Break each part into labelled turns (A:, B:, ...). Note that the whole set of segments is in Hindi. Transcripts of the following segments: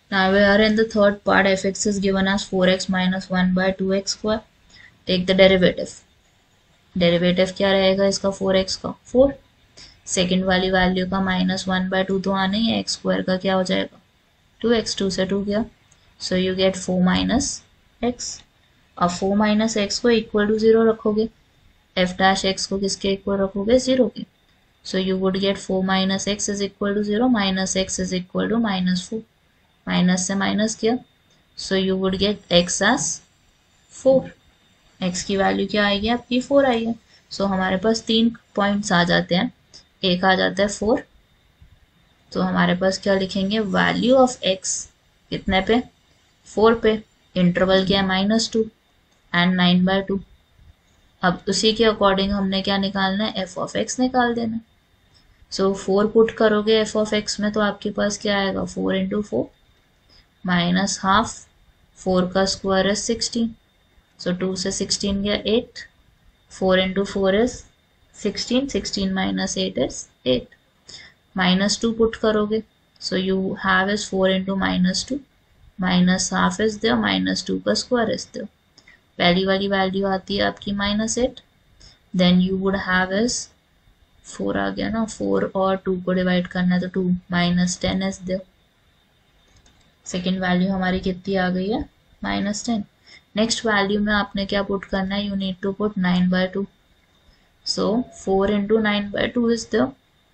A: Now we are in the third part. Fx is given as 4x minus 1 by 2x square. Take the derivative. Derivative क्या रहेगा इसका 4x का 4. सेकेंड वाली वैल्यू का -1/2 तो आना ही है. एक्स स्क्वायर का क्या हो जाएगा 2x. 2 से 2 गया. So you get 4 minus x. अब 4 माइनस एक्स को इक्वल टू 0 रखोगे. एफ डैश एक्स को किसके इक्वल रखोगे 0 के. So you would get 4 minus x is equal to 0. Minus x is equal to -4. Minus से माइनस किया. So you would get x as 4. X की वैल्यू क्या आएगी आपकी 4 आएगी. सो हमारे पास 3 पॉइंट्स आ जाते हैं. एक आ जाता है 4. तो हमारे पास क्या लिखेंगे वैल्यू ऑफ एक्स कितने पे 4 पे. इंटरवल क्या है -2 एंड 9/2. अब उसी के अकॉर्डिंग हमने क्या निकालना है एफ ऑफ एक्स निकाल देना. सो 4 पुट करोगे एफ ऑफ एक्स में तो आपके पास क्या आएगा 4 इंटू 4 माइनस हाफ. 4 का स्क्वायर है 16. सो 2 से 16 गया 8. 4 into 4 is 16. 16 minus 8 is 8. -2 put करोगे. So you have is 4 into -2 minus half is there. -2 का स्क्वायर इज देयर. पहली वाली वैल्यू आती है आपकी -8. Then you would have is 4 आ गया ना. 4 और 2 को डिवाइड करना है तो 2 -10 इज देयर. सेकेंड वैल्यू हमारी कितनी आ गई है -10. नेक्स्ट वैल्यू में आपने क्या पुट करना है. You need to put 9/2. So 4 into 9/2 is there.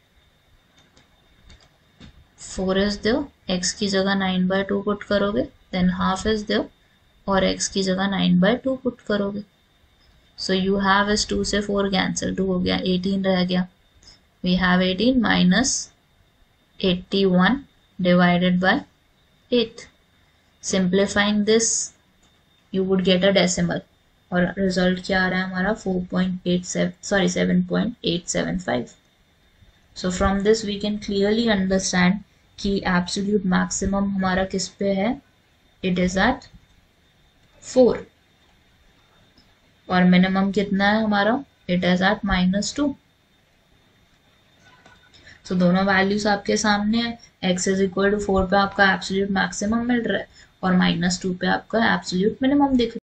A: 4 is there. X की जगह 9/2 पुट करोगे. देन हाफ इज देयर और x की जगह 9/2 पुट करोगे. सो यू हैव इज 2 से 4 कैंसिल. 2 हो गया 18 रह गया. We have 18 minus 81 divided by 8. Simplifying this you would get a decimal और रिजल्ट क्या आ रहा है हमारा 7.875. So from this we can clearly understand कि एब्सोल्यूट मैक्सिमम हमारा किस पे है. इट इज एट 4 और मिनिमम कितना है हमारा इट इज एट -2. सो दोनों वैल्यूज आपके सामने है. x इज इक्वल टू 4 पे आपका एब्सोल्यूट मैक्सिमम मिल रहा है और -2 पे आपका एब्सोल्यूट मिनिमम दिख रहा है.